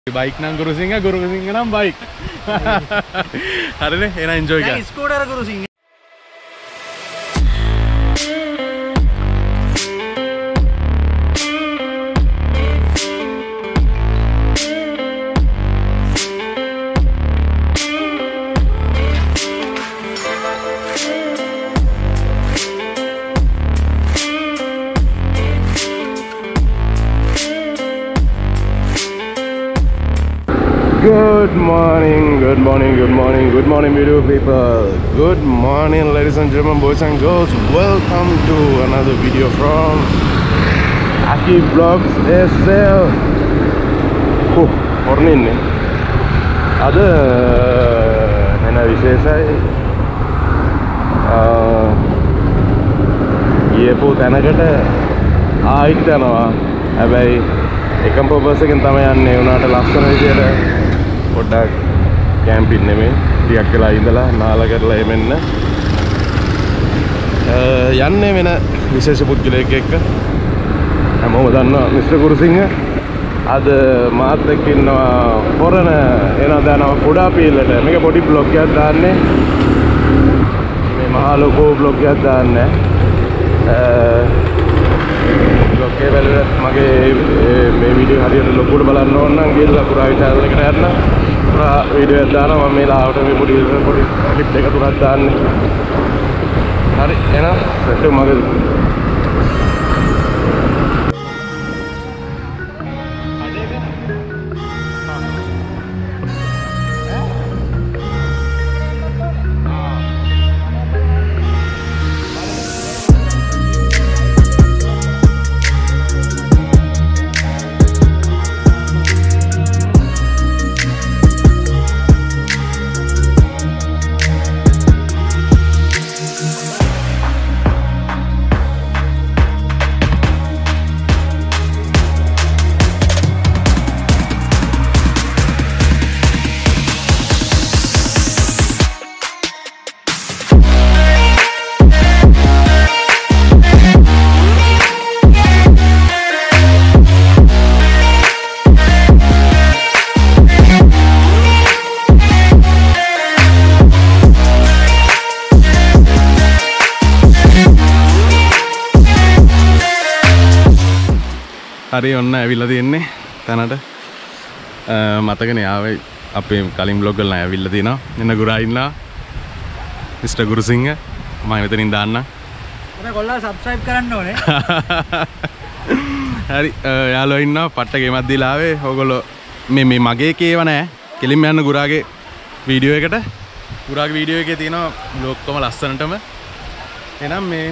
Bike nang Gurusinghe nang bike. Hari ni, enak enjoy kan? Scooter Gurusinghe. Good morning, beautiful people. Good morning, ladies and gentlemen, boys and girls. Welcome to another video from AkiVlogssl. Morning. Ada nena විශේෂයි. ඊයේ තැනකට ආයිත් යනවා. හැබැයි එකම purpose එකෙන් තමයි යන්නේ. උනාට ලස්සන විදියට පොඩ්ඩක් කැම්පින් නෙමෙයි ටිකක් වෙලා ඉඳලා නාලා කරලා එමෙන්න යන්නේ වෙන විශේෂ පුද්ගලයෙක් එක්ක හැමෝම දන්නවා Mr.Gurusinghe අද මාත් එක්ක ඉන්නවා පොරණ එනවා දානවා කුඩා පීල්ලට මේක පොඩි බ්ලොග් එකක් දාන්නේ මේ මහා ලොකෝ බ්ලොග් එකක් දාන්නේ බ්ලොග් එක බලලා මගේ මේ වීඩියෝ හරියට ලොකුට බලන්න ඕන නම් ගිහලා පුරාවි channel එකට යන්න video දානවා මම මේ ලාවට මේ පොඩි ක්ලිප් එක තුනක් දාන්නේ හරි එහෙනම් සෙට් එක මගේ හරි ඔන්න ඇවිල්ලා තියෙන්නේ තැනට මතකනේ ආවේ අපේ කලින් බ්ලොග් වල ඇවිල්ලා තිනවා එන්න ගුරා ඉන්නවා Mr.Gurusinghe මම මෙතනින් දාන්නම් ඔන්න කොල්ලා subscribe කරන්න ඕනේ හරි යාළුවෝ ඉන්නවා පට්ට ගේමක් දීලා ආවේ ඕගොල්ලෝ මේ මගේ කේව නෑ කෙලින්ම යන්න ගුරාගේ වීඩියෝ එකට ගුරාගේ වීඩියෝ එකේ තියෙනවා බ්ලොග්කම ලස්සනටම එහෙනම් මේ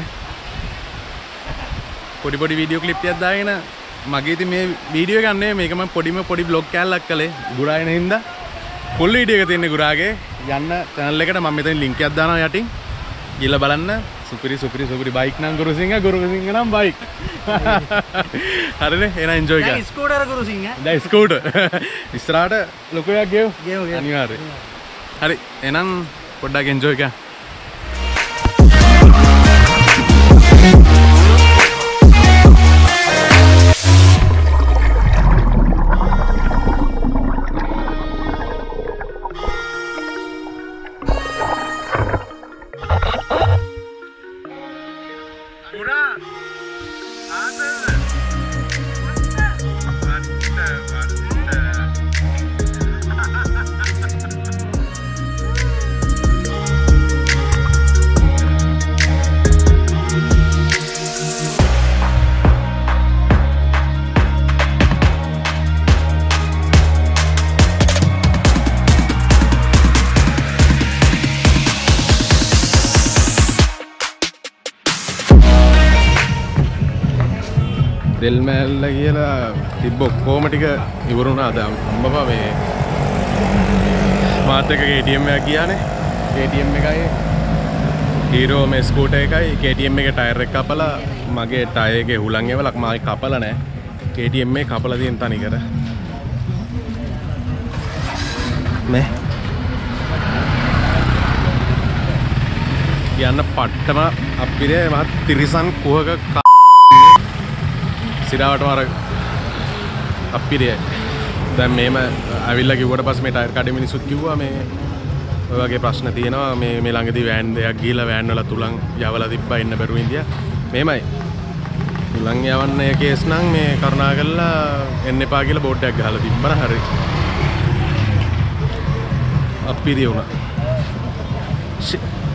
පොඩි වීඩියෝ ක්ලිප් එකක් දාගෙන මගේ ඉතින් මේ වීඩියෝ එක ගන්න මේක මම පොඩි බ්ලොග් කෑල්ලක් කළේ ගුරාගෙන හින්දා ෆුල් වීඩියෝ එක තියෙන්නේ ගුරාගේ යන්න channel එකට මම මෙතන link එකක් දානවා යටින් ගිහලා බලන්න සුපිරි bike නං Gurusinghe නම් bike හරිනේ එහෙනම් enjoy කරන්න scooter Gurusinghe දැන් scooter ඉස්සරහට ලොකු එකක් ගෙව් අනිවාර්යයෙන් හරි එහෙනම් පොඩ්ඩක් enjoy කරන්න Delmalla කියලා තිබ්බ ඔක්කොම ටික ඉවරුණා අද අම්බපා මේ මාත් එක්ක KTM එකක් ගියානේ KTM එකයි Hero මේ ස්කූටර් එකයි KTM එකේ ටයර් එක කපලා මගේ ටයර් එකේ හුලං එවලක් මායි කපලා නැහැ KTM එකේ කපලා තියෙන තනිකර මේ යන්න පට්ටම අපිරේ මහත් තිරිසන් කුහක සිරාවට මාර අපිරේ දැන් මේම ඇවිල්ලා කිව්වට පස්සේ මේ ටයර් කඩේ මිනිස්සුත් කිව්වා මේ ඔය වගේ ප්‍රශ්න තියෙනවා මේ ළඟදී වෑන් දෙකක් ගිහලා වෑන් වල තුලන් යවලා තිබ්බා එන්න බැරුව ඉන්දියා. මේමයි. තුලන් යවන්න කේස් නම් මේ කරුණාකරලා එන්න එපා කියලා බෝඩ් එකක් ගහලා තිබ්බන හරි. අපිරිය වුණා.